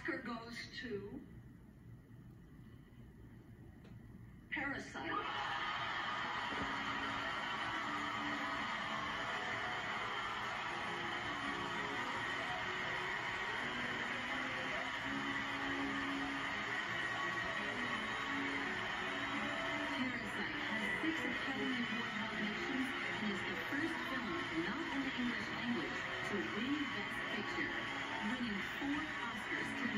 Oscar goes to Parasite. Academy Award nominations and is the first film not in the English language to win Best Picture, winning 4 Oscars to